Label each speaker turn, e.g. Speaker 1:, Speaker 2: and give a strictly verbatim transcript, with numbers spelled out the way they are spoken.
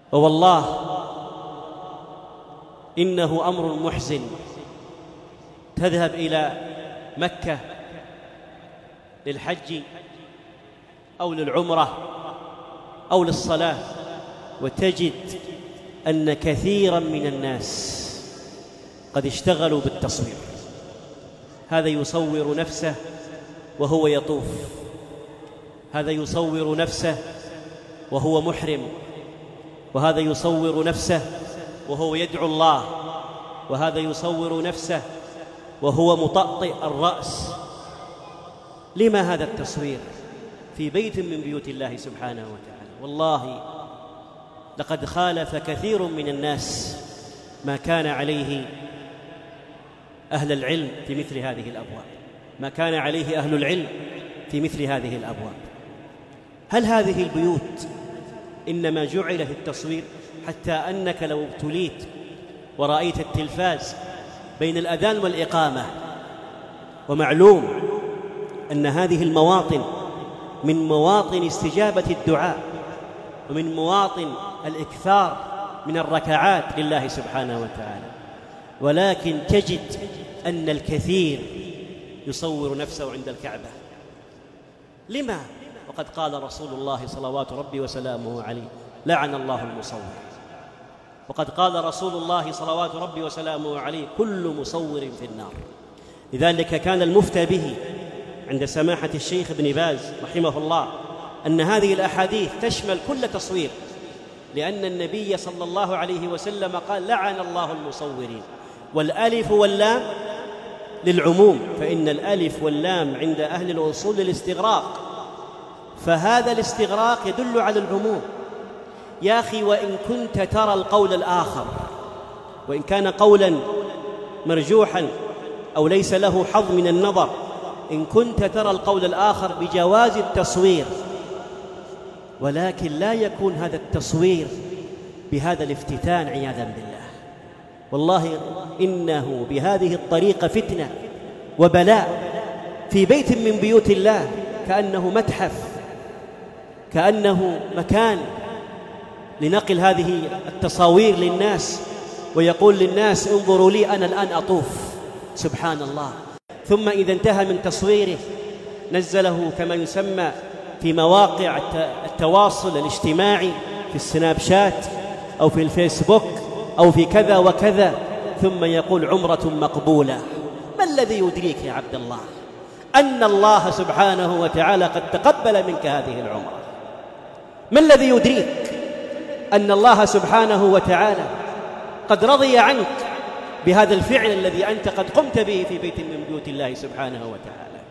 Speaker 1: ووالله إنه أمر محزن. تذهب إلى مكة للحج أو للعمرة أو للصلاة وتجد أن كثيراً من الناس قد اشتغلوا بالتصوير. هذا يصور نفسه وهو يطوف، هذا يصور نفسه وهو محرم، وهذا يصور نفسه وهو يدعو الله، وهذا يصور نفسه وهو مطأطئ الرأس. لما هذا التصوير في بيت من بيوت الله سبحانه وتعالى؟ والله لقد خالف كثير من الناس ما كان عليه أهل العلم في مثل هذه الأبواب، ما كان عليه أهل العلم في مثل هذه الأبواب. هل هذه البيوت إنما جعل في التصوير حتى أنك لو ابتليت ورأيت التلفاز بين الأذان والإقامة، ومعلوم أن هذه المواطن من مواطن استجابة الدعاء ومن مواطن الإكثار من الركعات لله سبحانه وتعالى، ولكن تجد أن الكثير يصور نفسه عند الكعبة. لما؟ وقد قال رسول الله صلوات ربي وسلامه عليه: لعن الله المصور. وقد قال رسول الله صلوات ربي وسلامه عليه: كل مصور في النار. لذلك كان المفتى به عند سماحة الشيخ ابن باز رحمه الله أن هذه الأحاديث تشمل كل تصوير، لأن النبي صلى الله عليه وسلم قال: لعن الله المصورين. والألف واللام للعموم، فإن الألف واللام عند أهل الأصول للاستغراق، فهذا الاستغراق يدل على العموم. يا أخي، وإن كنت ترى القول الآخر، وإن كان قولا مرجوحا أو ليس له حظ من النظر، إن كنت ترى القول الآخر بجواز التصوير، ولكن لا يكون هذا التصوير بهذا الافتتان عياذا بالله. والله إنه بهذه الطريقة فتنة وبلاء في بيت من بيوت الله، كأنه متحف، كأنه مكان لنقل هذه التصاوير للناس، ويقول للناس: انظروا لي أنا الآن أطوف. سبحان الله. ثم إذا انتهى من تصويره نزله كما يسمى في مواقع التواصل الاجتماعي، في السناب شات أو في الفيسبوك أو في كذا وكذا، ثم يقول: عمرة مقبولة. ما الذي يدريك يا عبد الله أن الله سبحانه وتعالى قد تقبل منك هذه العمرة؟ ما الذي يدريك أن الله سبحانه وتعالى قد رضي عنك بهذا الفعل الذي أنت قد قمت به في بيت من بيوت الله سبحانه وتعالى؟